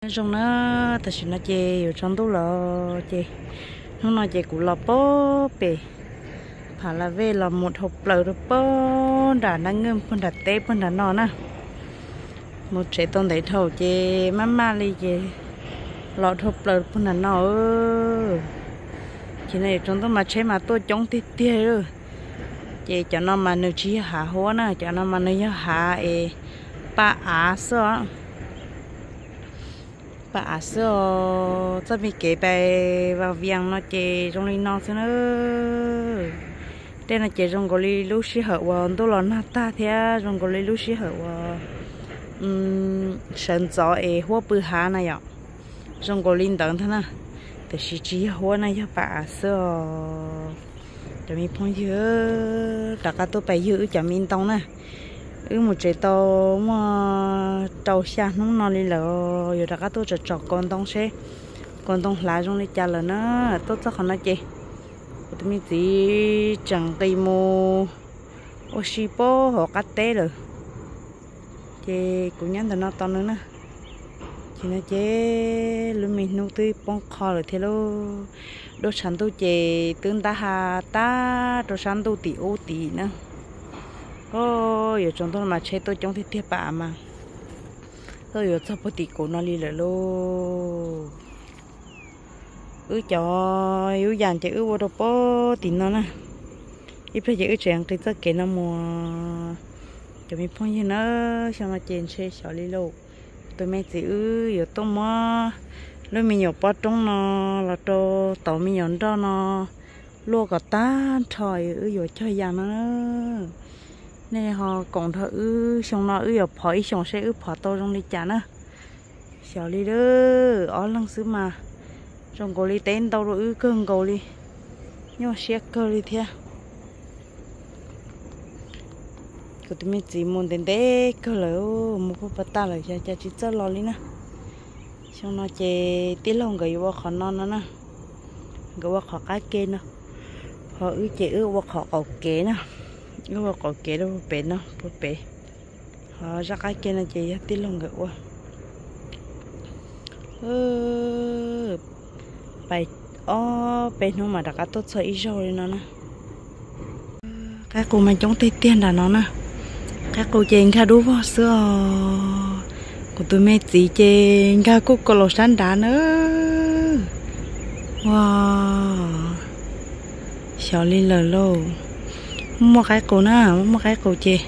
trong nó thật sự nó chê ở trong túi lọ chê nó nói chê cũng lọ bó bể phải là về là một hộp lợn được bó đã năng ngâm phân đặt tép phân đặt nọ nè một trẻ tôn thấy thầu chê mama đi chê lọ hộp lợn phân đặt nọ chỉ này trong đó mà chế mà tôi chống tít tía rồi chê cho nó mà nếu chỉ hạ hoa nè cho nó mà nếu hạ ba á sao bà sợ cho mình kể bài vào viện nó chơi trong linh nó nữa đây là chơi trong cái lúc xí hở và tôi là nát ta thế trong cái lúc xí hở và sân gió hoa bự hà này ạ trong cái linh đằng thế nào thì chỉ hoa này cho bà sợ cho mình phong chưa tất cả tôi phải giữ cho mình tông nè một trái tàu mà tàu xa nó đi lỡ rồi đã có tôi chọn con tông xe con tông lá trong đi chả lỡ nó tốt chắc không nói chị tôi mình chỉ chẳng cây mô oxypo hoặc cắt té rồi chị cũng nhắn từ nó to nữa nè chị nói chế lúc mình nuôi tươi bông kho rồi thế luôn đôi sản tôi chị tương ta hà ta đôi sản tôi tỷ ô tỷ nữa ôi ở trong tôi mà chơi tôi trong thì thiệt bạ mà tôi ở trong body cổ nó đi lại luôn cho dàn chơi vô đâu bó tiền nó nè ít phải chơi chuyện thì tất cả nó mua cho mình phong như nó xong mà trên xe xỏ đi luôn tôi mấy chị ở tôi mà lúc mình nhổ bó trong nó là cho tàu mình nhổ đó nó lúa cả tan trời ở chơi dàn nó nè họ còn thử xong nó ở phơi xong sẽ ở phơi to trong đi chả nữa xào đi đó ở lăng xứ mà trong cổ đi tên tao rồi cơn cổ đi nhưng mà xe cơ đi theo cứ tụi mình chỉ muốn đến đấy cơ lỡ một cái bát ta lại cho chỉ cho lo đi nè xong nó chè tí lông gầy qua khó non nữa nè gầy qua khó cái kia nè họ ở chè ở qua khó cầu kế nè nó vào có kế đâu bé nó bé họ ra cái kia là chị tí lông gỡ qua bài bé nó mà đã có tốt sợ ít rồi nó nè các cô mà chống tây tiền là nó nè các cô chơi khá đủ vào xưa của tôi mẹ chị chơi khá cô có lột sắn đá nữa wow xào lên lờ lô mua cái cổ na mua cái cổ chè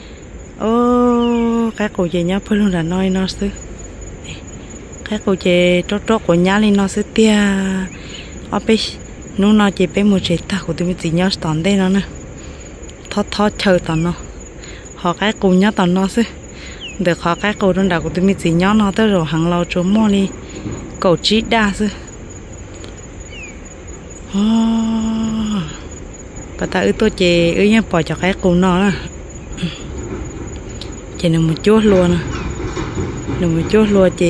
cái cổ chè nhá phải luôn là nói nó xứ cái cổ chè trót của nhá lên nó xứ tia ở bên nó nó chè bên một chè ta của tụi mình chỉ nhá tòn đây nó nè thót chờ tòn nó họ cái cổ nhá tòn nó xứ được họ cái cổ đơn đạo của tụi mình chỉ nhá nó tới rồi hàng lâu chỗ mua đi cổ chỉ đa xứ bà ta tôi chè nhá bỏ cho cái cổ nó nè chè nó một chút luôn nè nó một chút luôn chè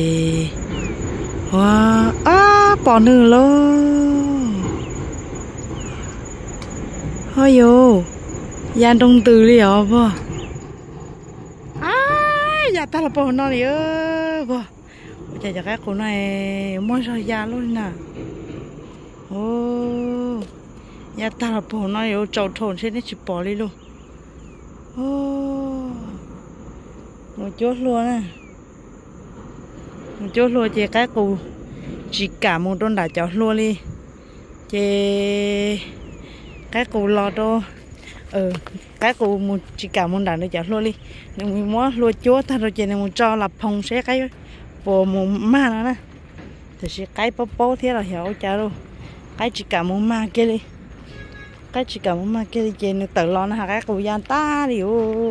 wow bỏ nửa luôn thôi vô gian đông từ đi ở vô dạ ta là bỏ nó đi vô chè cho cái cổ này mua rồi ra luôn nè nhà ta là bỏ nó yếu trâu thôn sẽ chỉ bỏ đi luôn một chút luôn nè một chút luôn chị cái cụ chỉ cả một đôi đã cháu luôn đi chị cái cụ lo đâu cái cụ một chỉ cả một đàn để cháu luôn đi nếu mình muốn luôn chúa ta rồi chị này một cho là phong sẽ cái bộ một ma nữa nè thì sẽ cái bó thế là hiểu cháu luôn cái chỉ cả một ma kia đi cái chỉ cả một ma kia đi trên tự lo nó cái cụ gian ta đi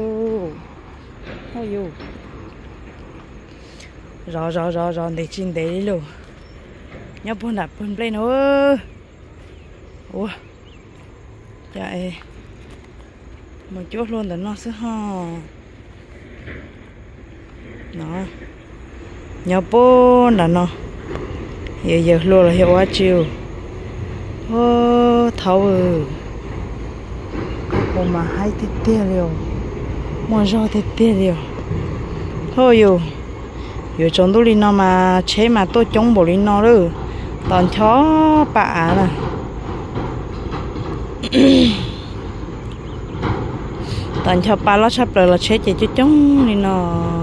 thôi vô rồi để trên đấy luôn nhớ buồn đạp buồn lên nữa ủa chạy một chút luôn để nó sẽ ho nó nhớ buồn là nó giờ luôn là hiệu quả chiều thấu cô mà hay thì tia liều mua rau thì tia liều thôi dù อยู่จงตู้ลินนอมาเช้มาตัวจงบลินนอเลยตอนช้อป่าน่ะ ตอนช้อป่าเราชอบเลยเราเช้จะจงลินนอ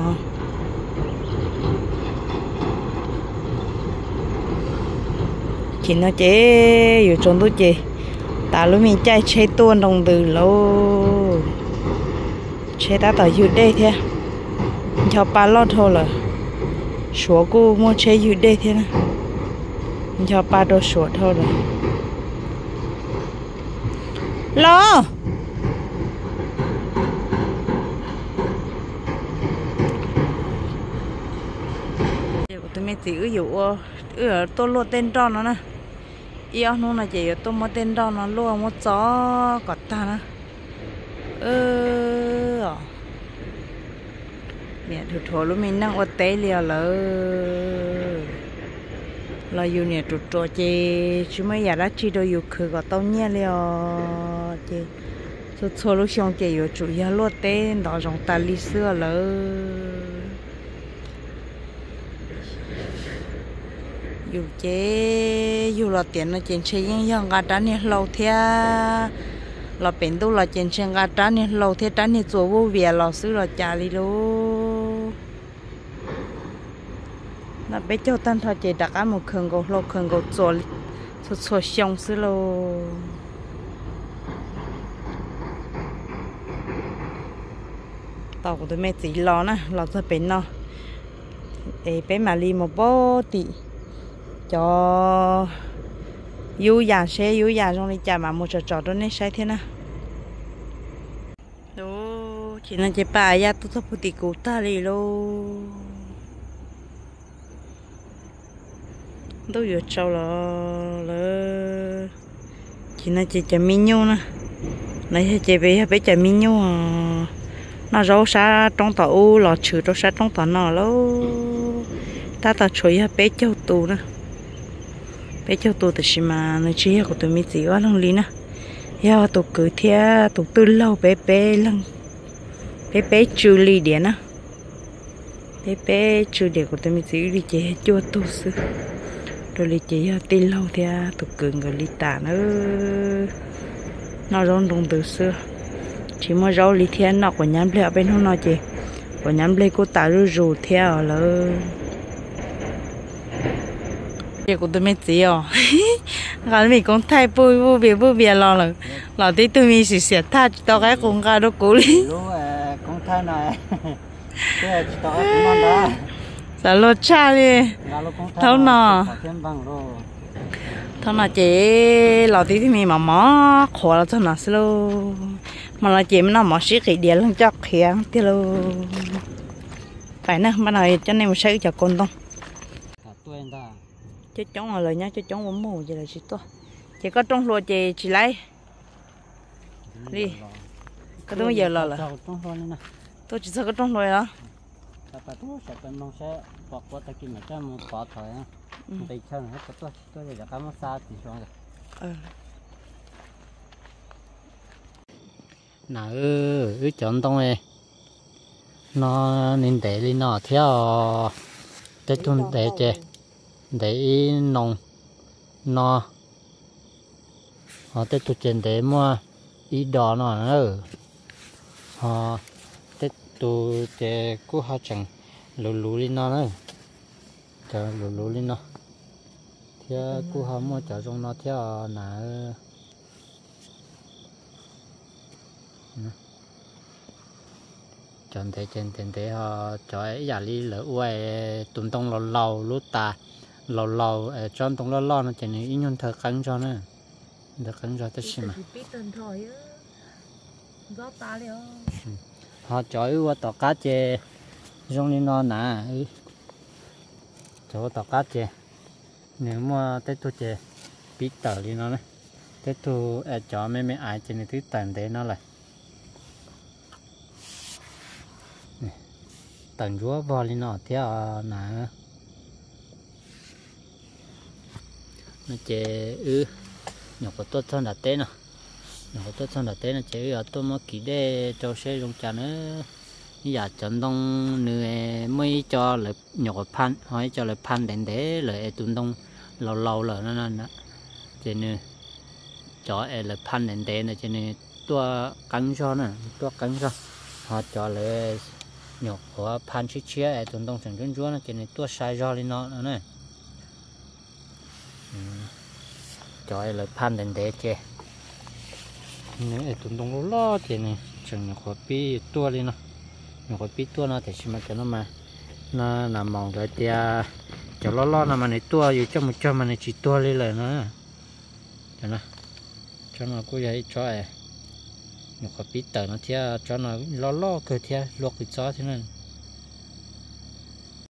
chỉ nó chếอยู่trong túi chế ta lúc mình chạy chế tuôn đồng từ lâu chế ta taoอยู่đây thế cho ba lót thôi là số cô mua chếอยู่đây thế nè cho ba đồ số thôi là lo tụi mình chỉ ở tôi lột tên tròn nó nè yêu nó là chỉ tôi mua tên tròn nó luôn mua chó cọt ta nè mẹ thử thổi lúc mình đang ở té liều là yêu nè tụt trò chị chứ mấy giờ đã chỉ đâu yêu khử có tao nhẹ liều chị số lúc xong chị yêu chủ yếu lột tên đó trong ta lý xưa dù chế dù là tiền là tiền chơi những yang gà trán này lâu thế là bên đâu là tiền chơi gà trán này lâu thế trán này做vô việc là xứ là trả đi luôn là bé châu tan thôi chị đặt ăn một khẩn cầu lâu khẩn cầu做xong xứ luôn tàu của tôi mẹ chỉ lo nè lo cho bên nó để bé mà đi một bó thì cho yêu già xe yêu già trong đi chả mà một trò đó nên sai thế nào đó chỉ là chế bà ya tôi thắp bút cụ ta đi luôn đâu vừa trâu là chỉ là chế chả min nhau nè này chế bé chả min nhau à nó rau sa trong tàu lò chữ rau sa trong tàu nọ luôn ta chơi bé châu tù nè bé châu tù thì mà nó chỉ của tụi mình chỉ có lăng lý nè ya tụi cứ theo tụi tư lâu bé lăng bé trừ ly điện á bé trừ điện của tụi mình chỉ đi chơi chua tu sư rồi đi chơi tin lâu theo tụi cứ người đi tả nó rong rong từ xưa chỉ mà rau lý theo nó của nhám lẹ bên hôm nọ chị của nhám lẹ cô tả rù theo là việc của tụi mình chỉ còn mình cũng thay bui việc lo tí tụi mình sẽ thay tao cái con gà đó cố đi con thay này cái tao cũng ngon đó sao lo cha đi thấu nọ chị lo tí mình mà mỏ khó là thằng nào xí luôn mà là chị nó mỏ xí cái điện lên chắc khiang tí luôn phải nè bắt đầu cho nên một sẽ cho con tông chứ chống là lời nhá chứ chống bấm mù vậy là chỉ to chỉ có trong lúa chỉ lấy đi cái đó bây giờ là tôi chỉ sợ cái trong lúa đó nào chọn tông này nó nên để đi nó theo cái chung để chơi để nông nó họ tết tu trên để mua ít đỏ nó nữa họ tết tu chơi cú họ chẳng lù lên nó nữa chờ lù lên nó theo cú họ mua chờ trong nó theo nà chọn thế trên thế họ chọi giả lý lỡ uai tụm tông lầu lút ta lầu trong tông lo nó chỉ nên ít nhon thở cắn cho nữa được cắn cho tất nhiên mà họ chọi qua tàu cá chè trong lên nó nè chỗ tàu cá chè nếu mà tết tu chè biết tờ đi nó này tết tu cho mấy ai trên này thứ tần thế nó lại tần chúa vào lên nó theo nè nó chế nhỏ có tốt hơn là té nè nhỏ có tốt hơn là té nó chế ở tôi mới kỹ để cho xe dùng trà nữa giờ chọn đông người mới cho lại nhỏ pan hỏi cho lại pan để lại tụi đông lâu lâu rồi nó nên đó cho nên cho lại pan để này cho nên tua cắn cho nè tua cắn cho họ cho lại nhỏ của pan chia tụi đông thành chuyên chuyên cho nên tua sai cho lên nó nữa này cho lại pan để chơi nếu tụi đông lo thì này chẳng nhỏ của pi tua lên nó nhỏ của pi tua nó thì xem cái nó nằm mỏng rồi thì cho lo nó mà này tuaอยู่cho mà này chỉ tua lênเลยnó cho nó cũng vậy cho nhỏ của pi tờ nó thì cho nó lo cơ thì luộc cái chó thế này